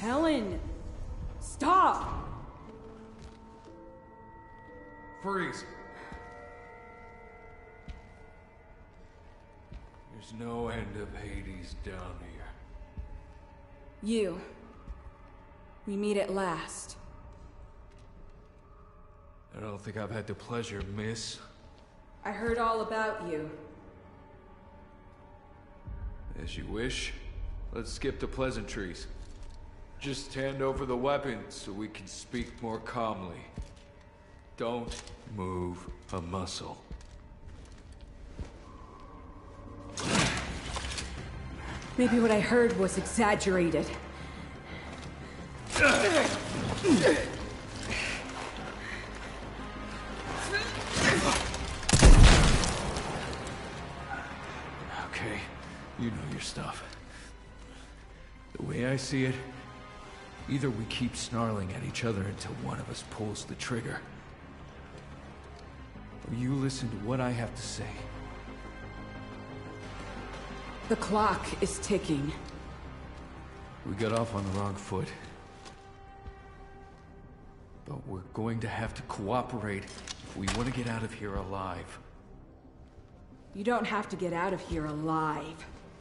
Helen! Stop! Freeze! There's no end of Hades down here. You. We meet at last. I don't think I've had the pleasure, miss. I heard all about you. As you wish. Let's skip the pleasantries. Just hand over the weapons so we can speak more calmly. Don't move a muscle. Maybe what I heard was exaggerated. Okay, you know your stuff. The way I see it, either we keep snarling at each other until one of us pulls the trigger, or you listen to what I have to say. The clock is ticking. We got off on the wrong foot. But we're going to have to cooperate if we want to get out of here alive. You don't have to get out of here alive.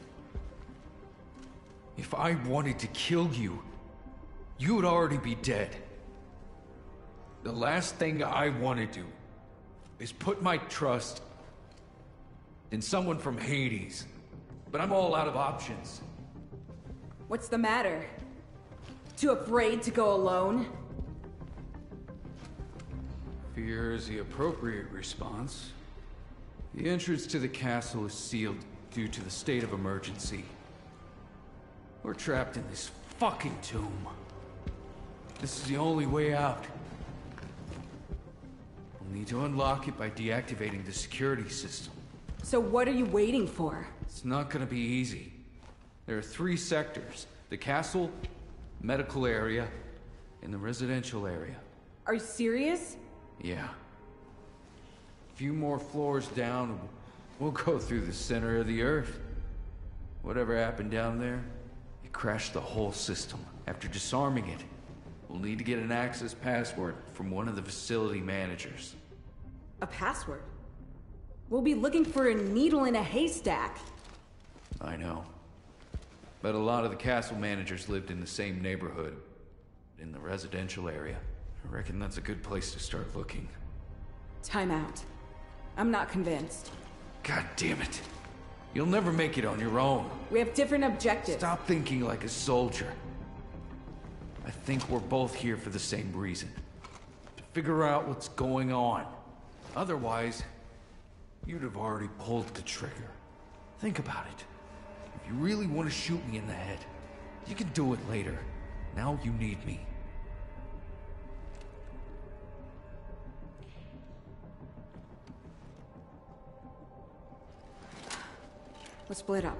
If I wanted to kill you, you would already be dead. The last thing I want to do is put my trust in someone from Hades. But I'm all out of options. What's the matter? Too afraid to go alone? Fear is the appropriate response. The entrance to the castle is sealed due to the state of emergency. We're trapped in this fucking tomb. This is the only way out. We'll need to unlock it by deactivating the security system. So what are you waiting for? It's not gonna be easy. There are 3 sectors. The castle, medical area, and the residential area. Are you serious? Yeah. A few more floors down, we'll go through the center of the Earth. Whatever happened down there, it crashed the whole system. After disarming it, we'll need to get an access password from one of the facility managers. A password? We'll be looking for a needle in a haystack. I know. But a lot of the castle managers lived in the same neighborhood, in the residential area. I reckon that's a good place to start looking. Time out. I'm not convinced. God damn it. You'll never make it on your own. We have different objectives. Stop thinking like a soldier. I think we're both here for the same reason. To figure out what's going on. Otherwise, you'd have already pulled the trigger. Think about it. If you really want to shoot me in the head, you can do it later. Now you need me. Let's split up.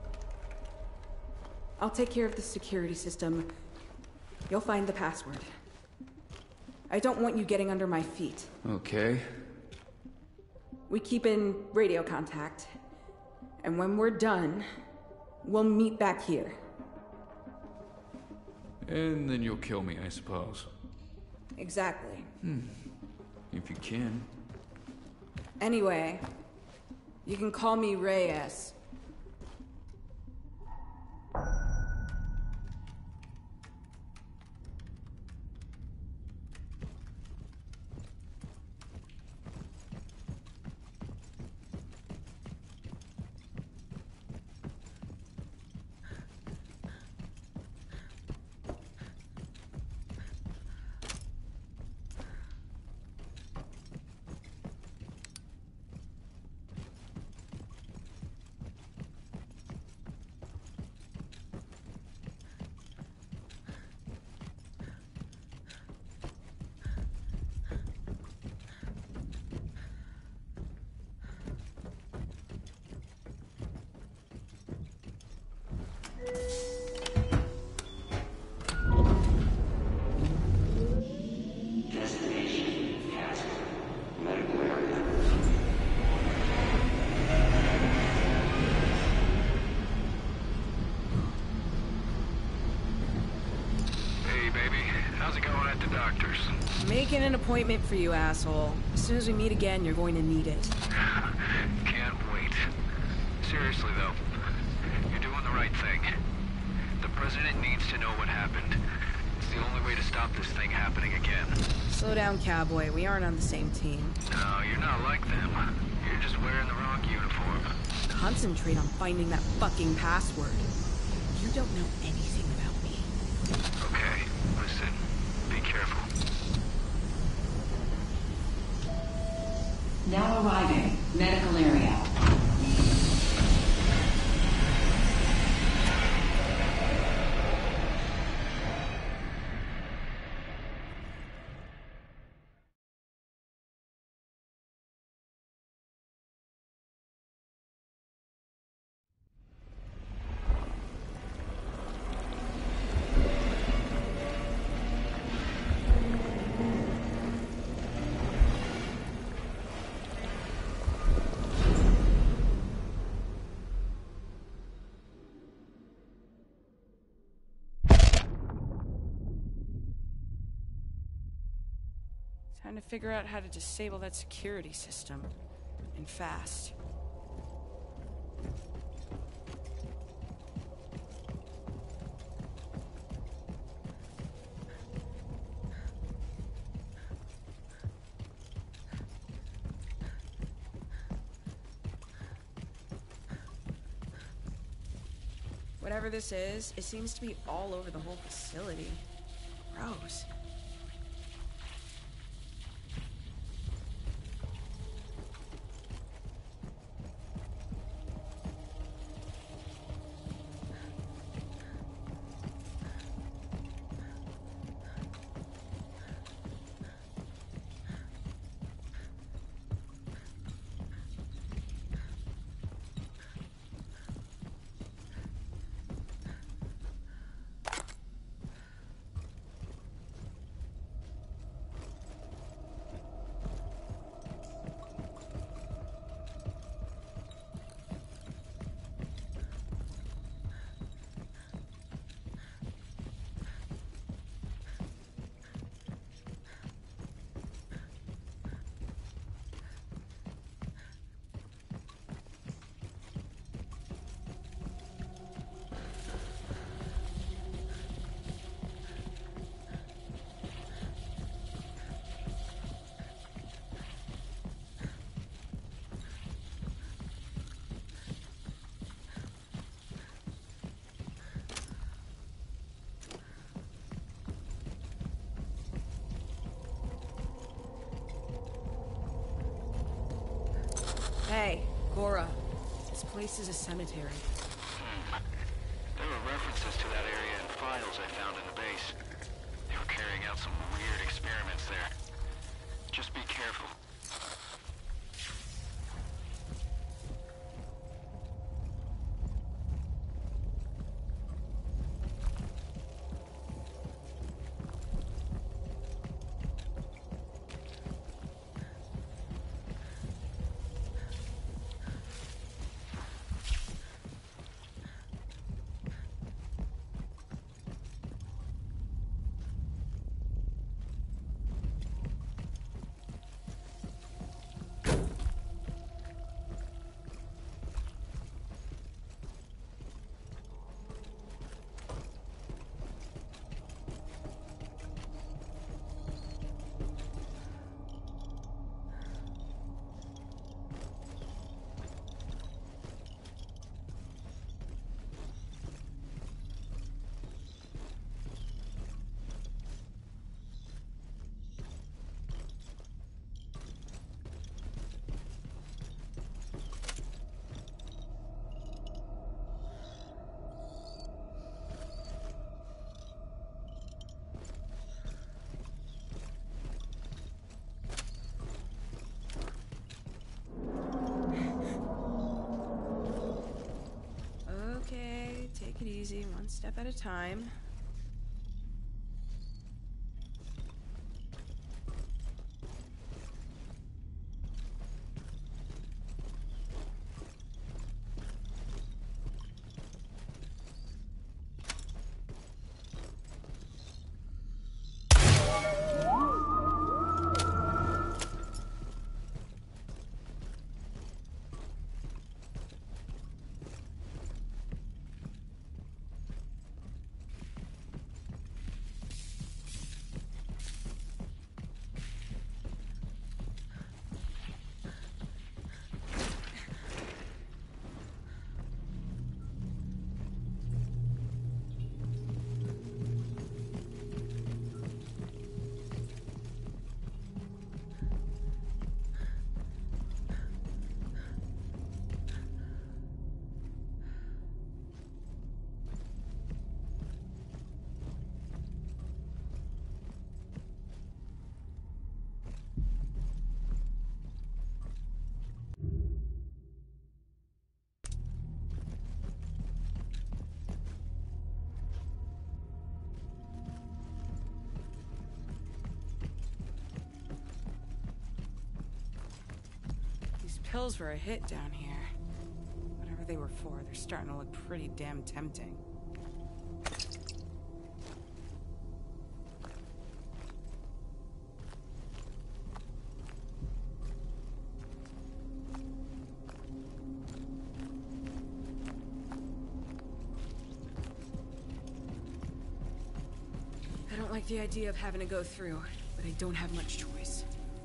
I'll take care of the security system. You'll find the password. I don't want you getting under my feet. Okay. We keep in radio contact. And when we're done, we'll meet back here. And then you'll kill me, I suppose. Exactly. If you can. Anyway, you can call me Reyes. an appointment for you, asshole. As soon as we meet again, you're going to need it. Can't wait. Seriously, though, you're doing the right thing. The President needs to know what happened. It's the only way to stop this thing happening again. Slow down, cowboy. We aren't on the same team. No, you're not like them. You're just wearing the wrong uniform. Concentrate on finding that fucking password. You don't know anything about me. Okay, listen. Be careful. Now arriving. Medical area. Time to figure out how to disable that security system. And fast. Whatever this is, it seems to be all over the whole facility. Gross. Hey, Gora. This place is a cemetery. There were references to that area in files I found in the base. They were carrying out some weird experiments there. Just be careful. Take it easy, one step at a time. pills were a hit down here. Whatever they were for, they're starting to look pretty damn tempting. I don't like the idea of having to go through, but I don't have much choice.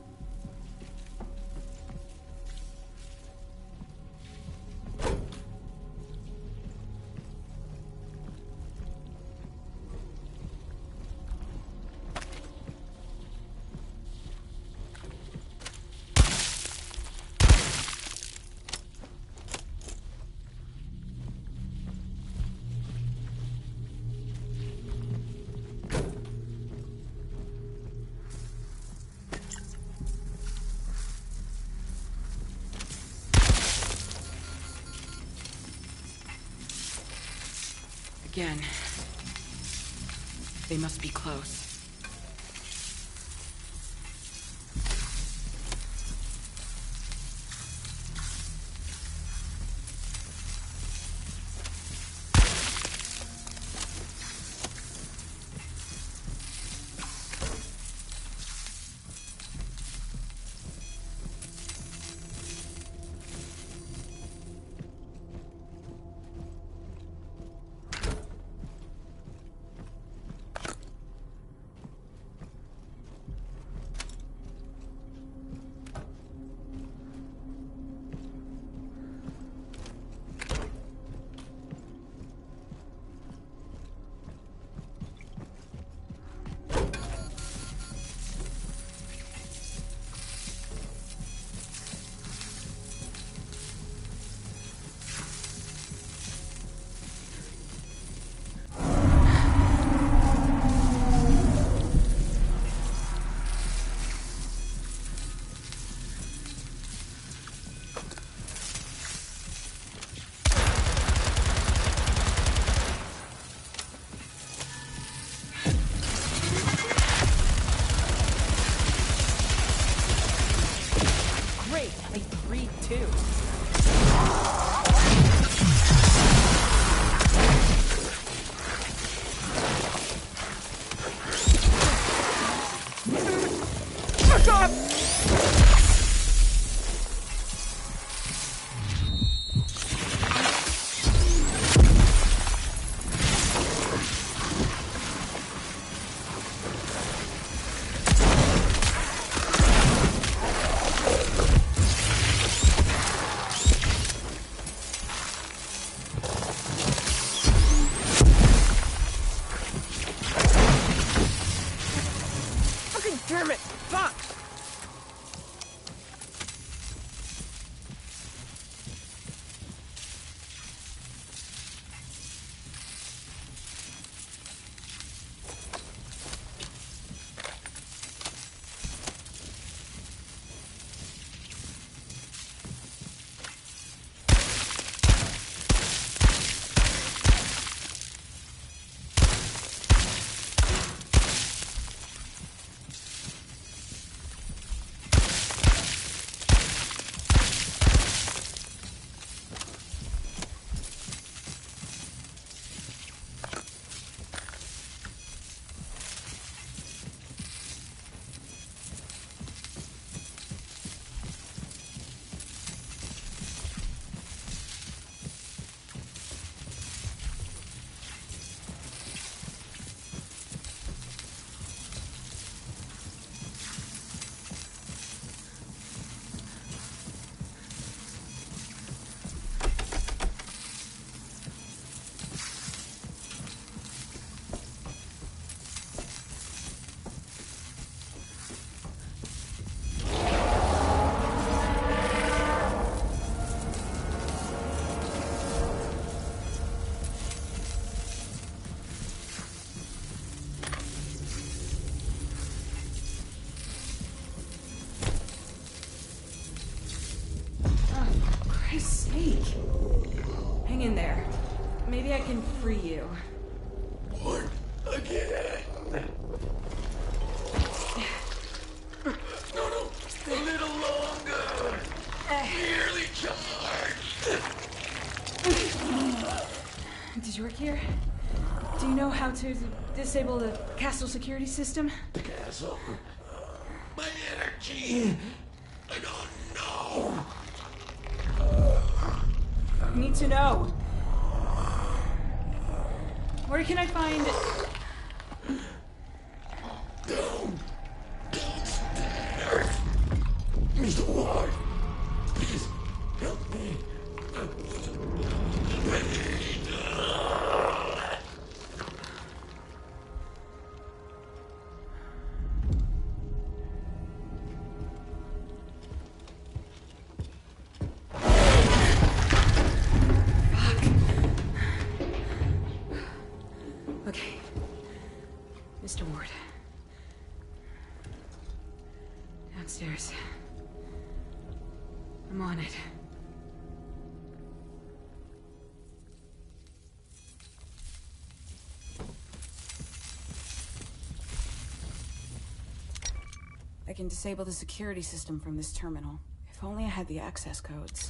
Again. They must be close. Damn it! Fuck! Hang in there. Maybe I can free you. Born again. No, a little longer. Did you work here? Do you know how to disable the castle security system? Castle? My energy? I don't know. I need to know. Where can I find... Downstairs. Mr. Ward, please help me. Okay. Mr. Ward. Downstairs. I'm on it. I can disable the security system from this terminal. If only I had the access codes.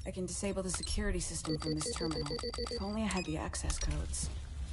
I can disable the security system from this terminal. If only I had the access codes.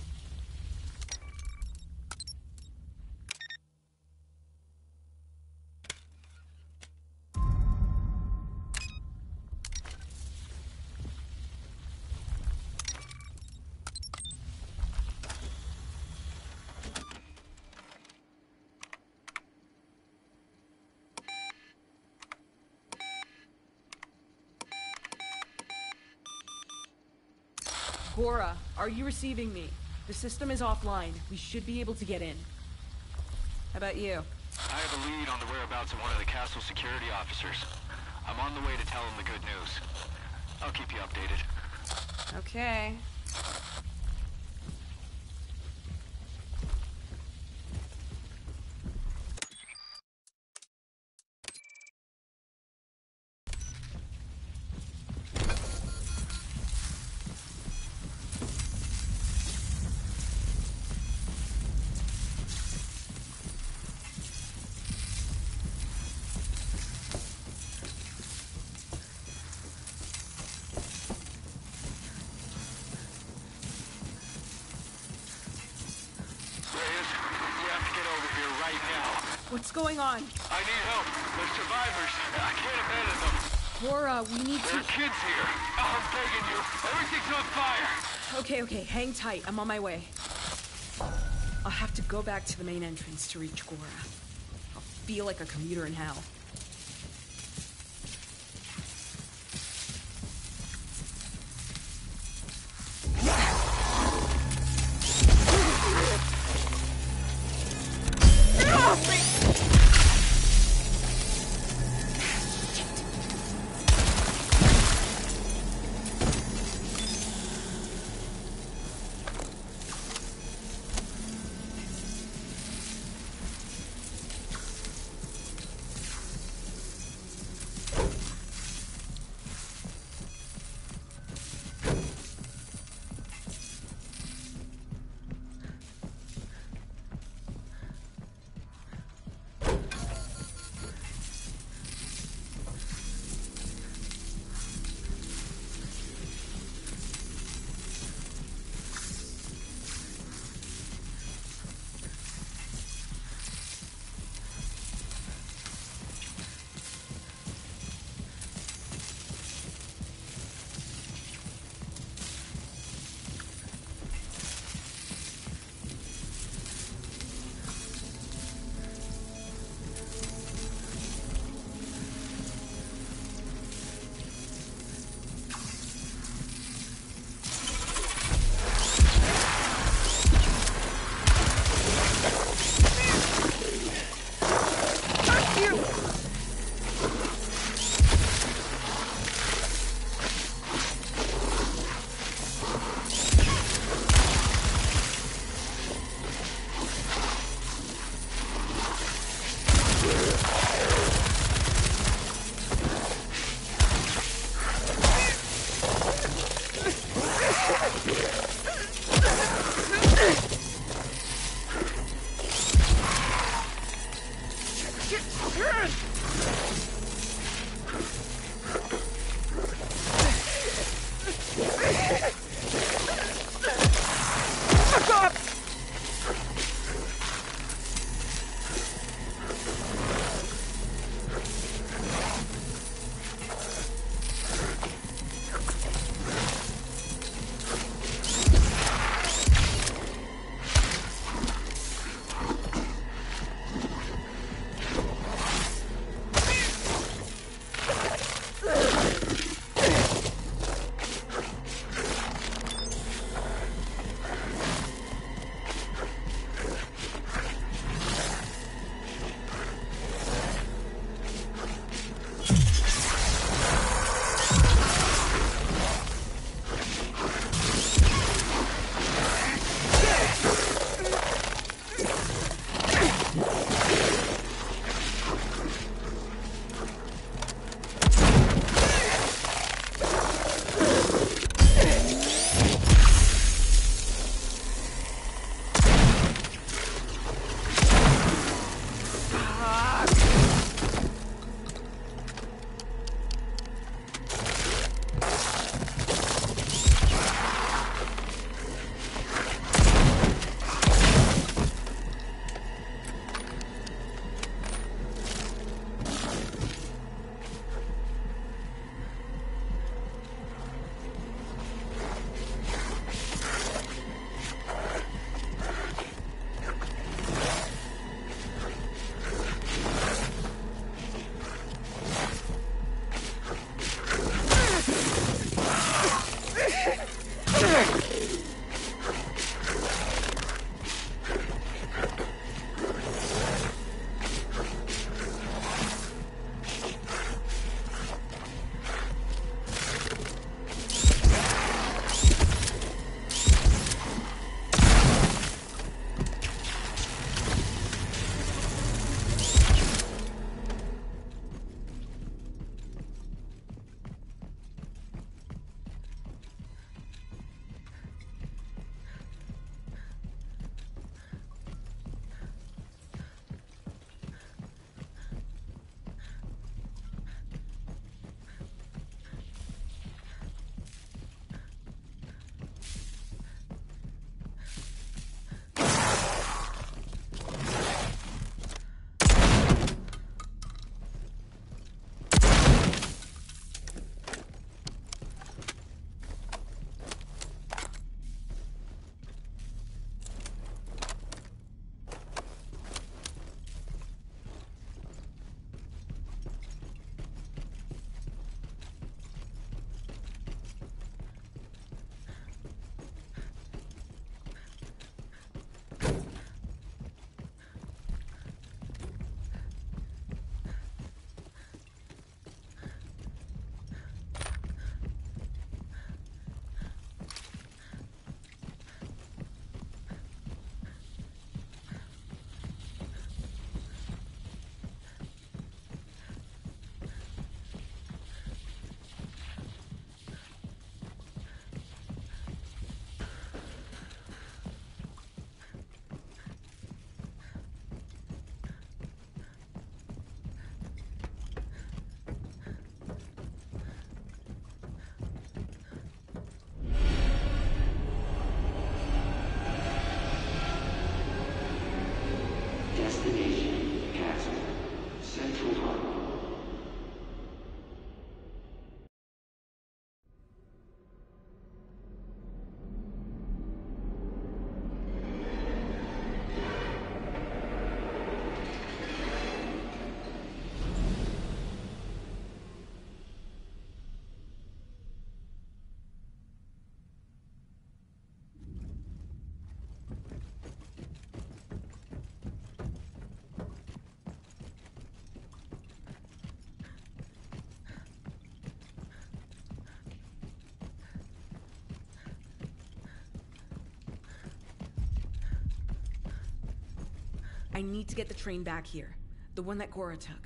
Gora, are you receiving me? The system is offline. We should be able to get in. How about you? I have a lead on the whereabouts of one of the castle security officers. I'm on the way to tell him the good news. I'll keep you updated. Okay. What's going on? I need help. They're survivors. I can't abandon them. Gora, we need There are to... kids here. I'm begging you. Everything's on fire. Okay, hang tight. I'm on my way. I'll have to go back to the main entrance to reach Gora. I'll feel like a commuter in hell. I need to get the train back here. The one that Gora took.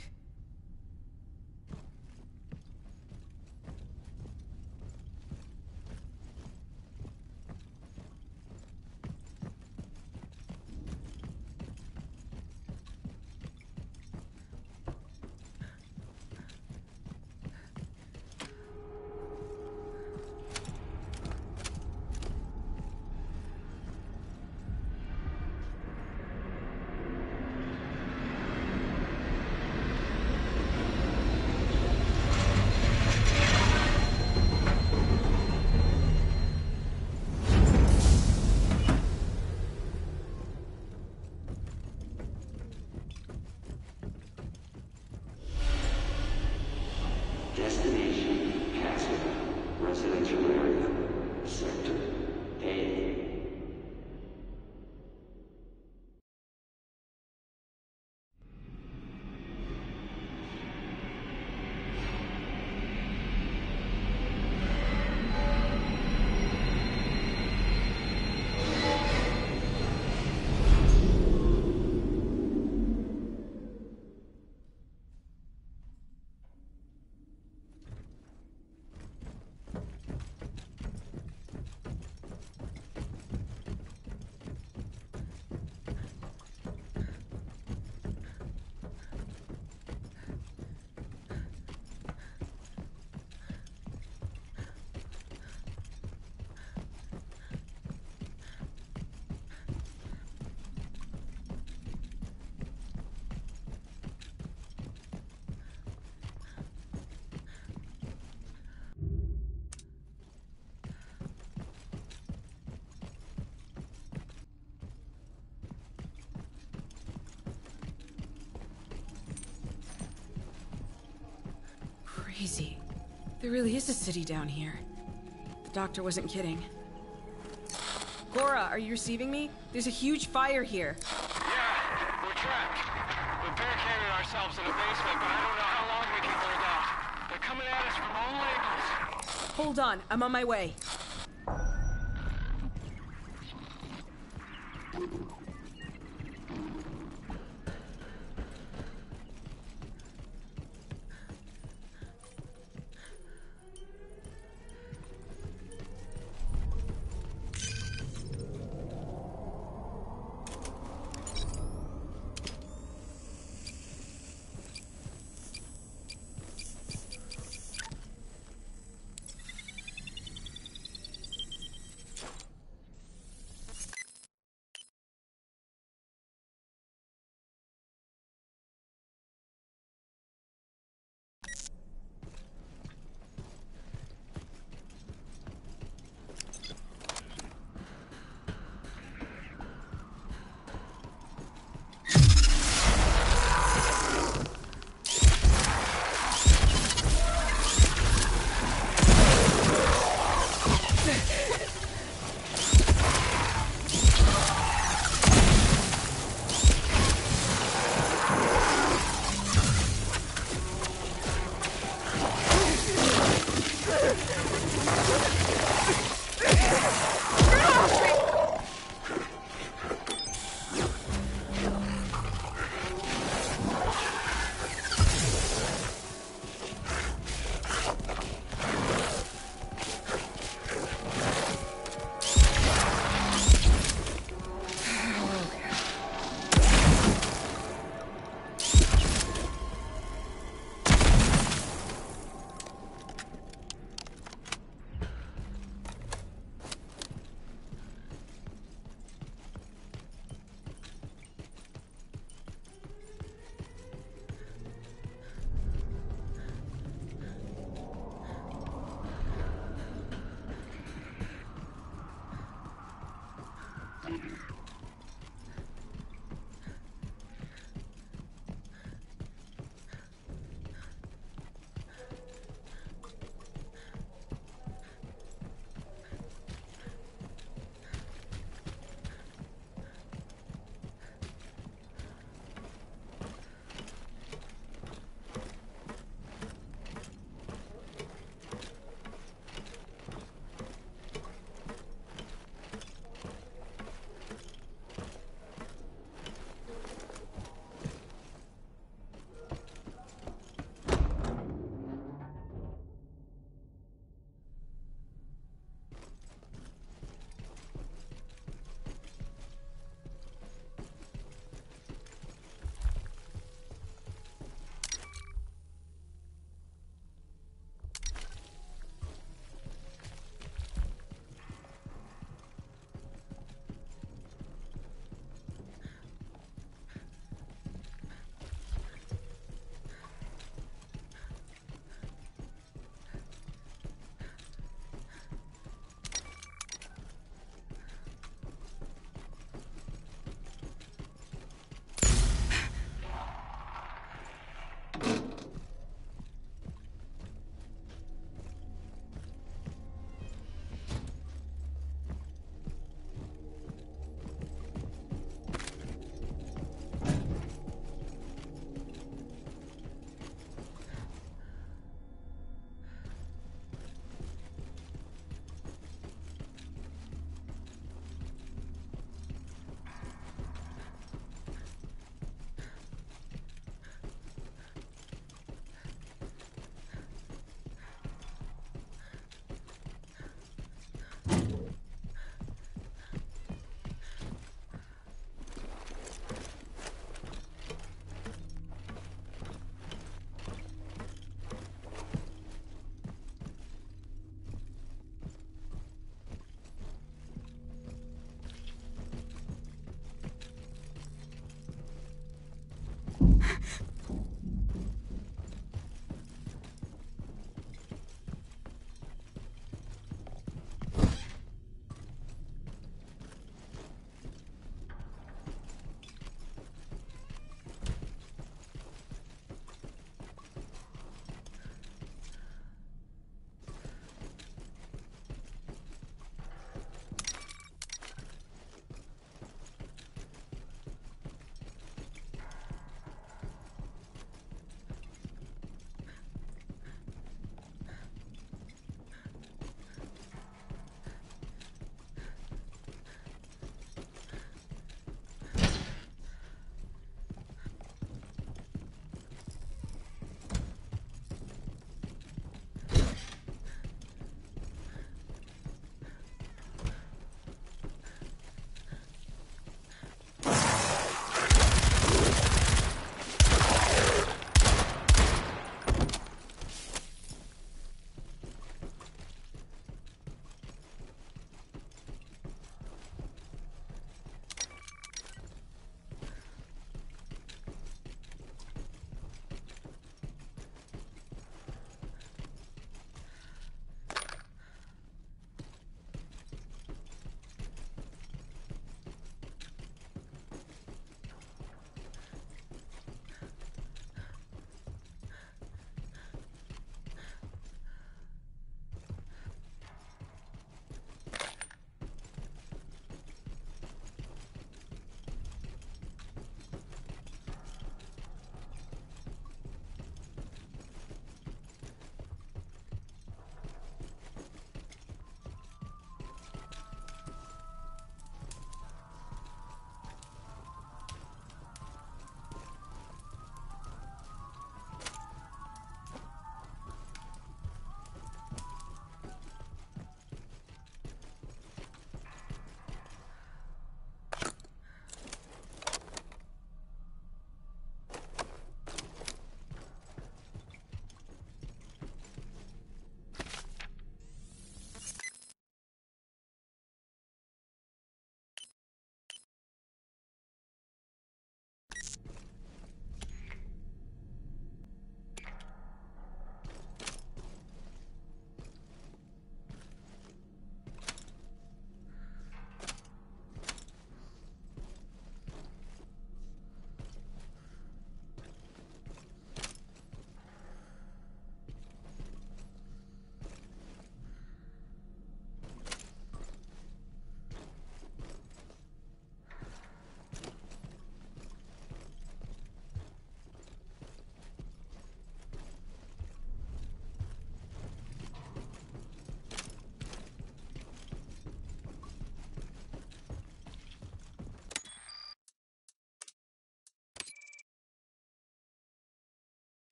Destination, Castle, residential area, sector A. Crazy. There really is a city down here. The doctor wasn't kidding. Gora, are you receiving me? There's a huge fire here. Yeah, we're trapped. We barricaded ourselves in a basement, but I don't know how long we can hold out. They're coming at us from all angles. Hold on, I'm on my way.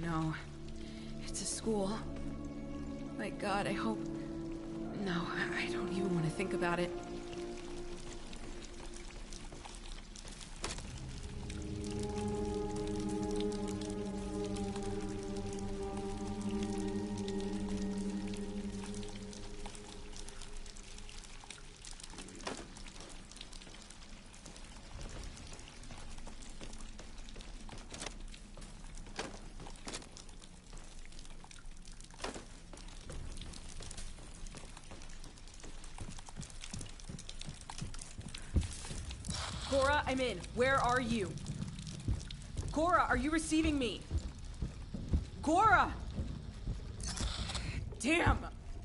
no. It's a school. My God, I hope... No, I don't even want to think about it. Cora, I'm in. Where are you? Cora, are you receiving me? Cora! Damn!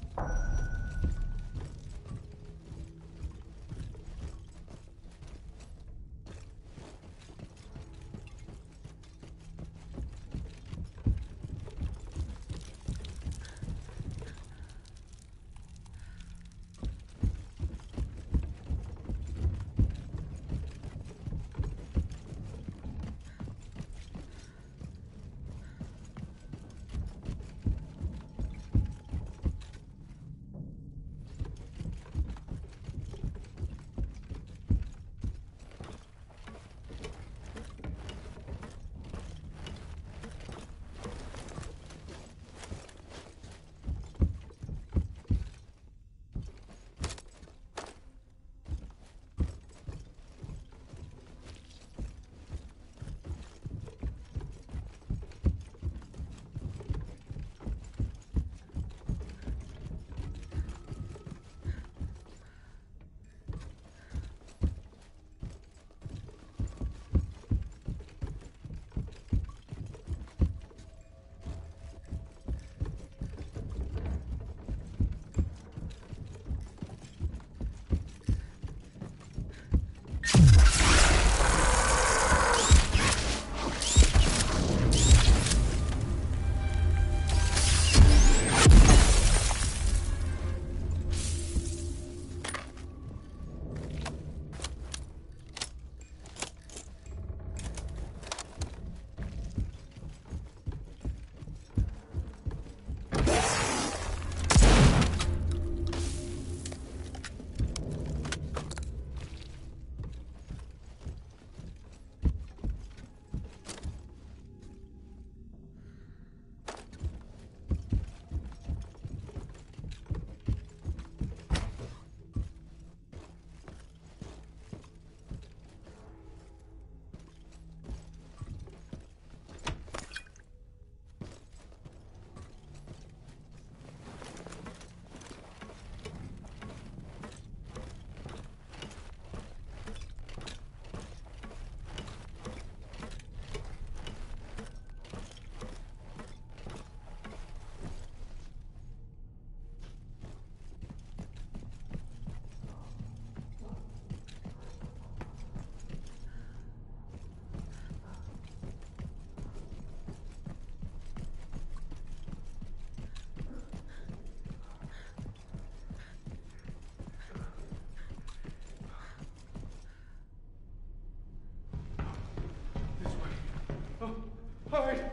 All right.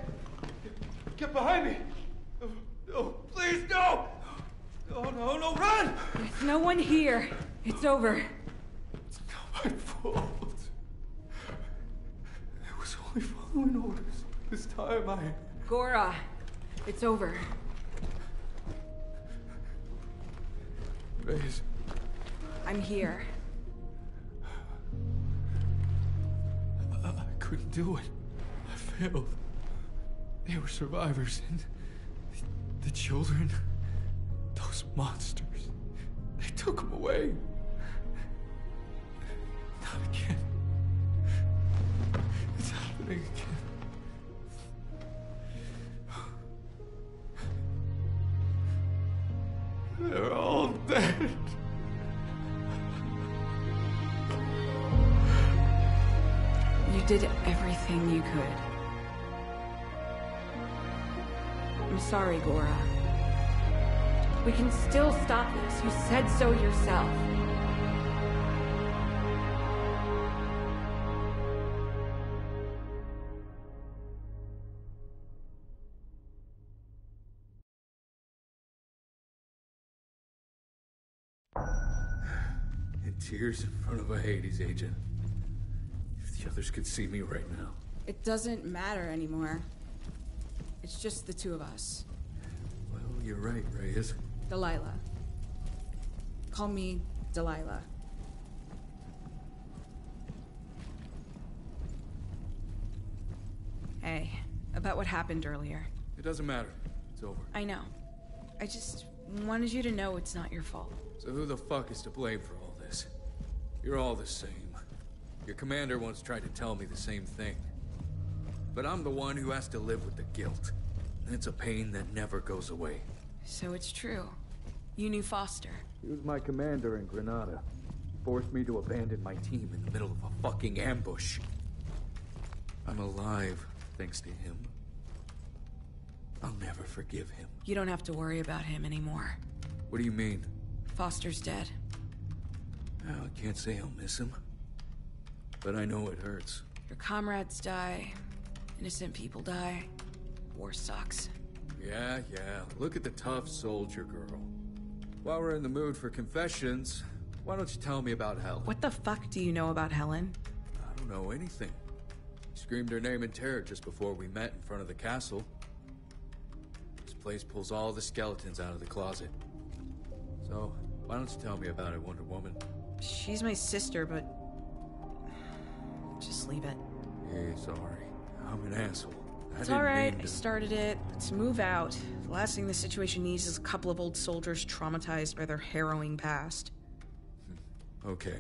Get behind me. No, please, no. No, run. There's no one here. It's over. It's not my fault. I was only following orders. This time I... Cora, it's over. Reyes. I'm here. I couldn't do it. I failed. They were survivors, and the children, those monsters, they took them away. Not again. It's happening again. They're all dead. You did everything you could. I'm sorry, Cora. We can still stop this. You said so yourself. tears in front of a Hades agent. If the others could see me right now. It doesn't matter anymore. It's just the two of us. Well, you're right, Reyes. Delilah. Call me Delilah. Hey, about what happened earlier. It doesn't matter. It's over. I know. I just wanted you to know it's not your fault. So who the fuck is to blame for all this? You're all the same. Your commander once tried to tell me the same thing. But I'm the one who has to live with the guilt. And it's a pain that never goes away. So it's true. You knew Foster. He was my commander in Granada. Forced me to abandon my team in the middle of a fucking ambush. I'm alive, thanks to him. I'll never forgive him. You don't have to worry about him anymore. What do you mean? Foster's dead. Oh, I can't say I'll miss him. But I know it hurts. Your comrades die. Innocent people die. War sucks. Yeah. Look at the tough soldier girl. While we're in the mood for confessions, why don't you tell me about Helen? What the fuck do you know about Helen? I don't know anything. She screamed her name in terror just before we met in front of the castle. This place pulls all the skeletons out of the closet. So, why don't you tell me about it, Wonder Woman? She's my sister, but... just leave it. Hey, sorry. I'm an asshole. It's alright, I started it. Let's move out. The last thing this situation needs is a couple of old soldiers traumatized by their harrowing past. Okay.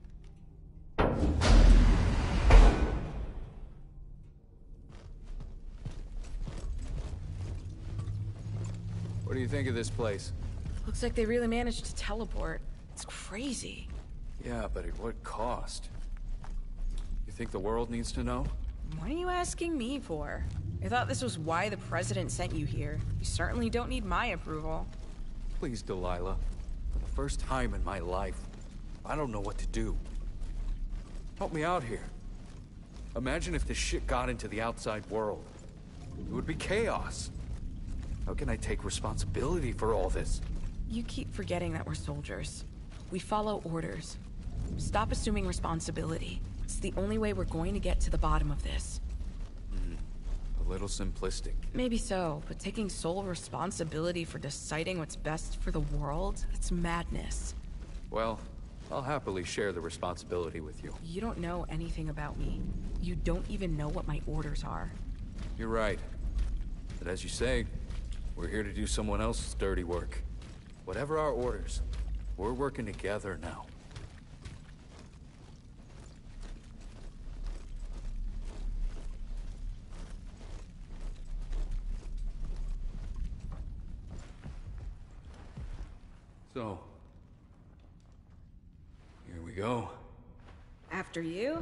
What do you think of this place? Looks like they really managed to teleport. It's crazy. Yeah, but at what cost? You think the world needs to know? What are you asking me for? I thought this was why the president sent you here. You certainly don't need my approval. Please, Delilah. For the first time in my life, I don't know what to do. Help me out here. Imagine if this shit got into the outside world. It would be chaos. How can I take responsibility for all this? You keep forgetting that we're soldiers. We follow orders. Stop assuming responsibility. It's the only way we're going to get to the bottom of this. A little simplistic. Maybe so, but taking sole responsibility for deciding what's best for the world? It's madness. Well, I'll happily share the responsibility with you. You don't know anything about me. You don't even know what my orders are. You're right. But as you say, we're here to do someone else's dirty work. Whatever our orders, we're working together now. So, here we go. After you?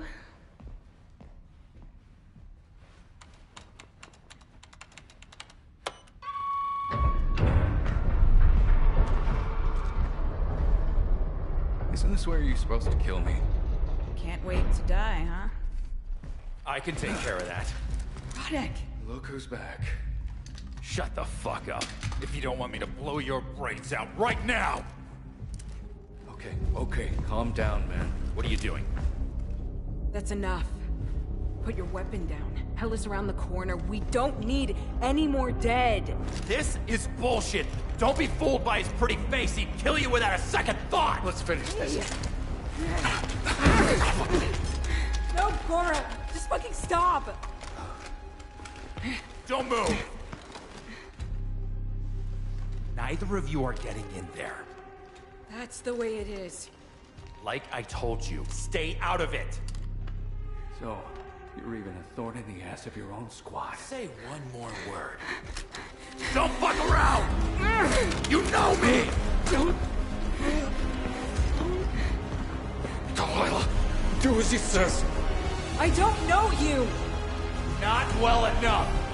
Isn't this where you're supposed to kill me? Can't wait to die, huh? I can take care of that. Rodek! Look who's back. Shut the fuck up. If you don't want me to blow your brains out right now! Okay, calm down, man. What are you doing? That's enough. Put your weapon down. Hell is around the corner. We don't need any more dead. This is bullshit. Don't be fooled by his pretty face. He'd kill you without a second thought. Let's finish this. No, Cora! Just fucking stop! Don't move. Neither of you are getting in there. That's the way it is. Like I told you, stay out of it. So, you're even a thorn in the ass of your own squad. Say one more word. Don't fuck around! You know me! Delilah, do as he says. I don't know you! Not well enough.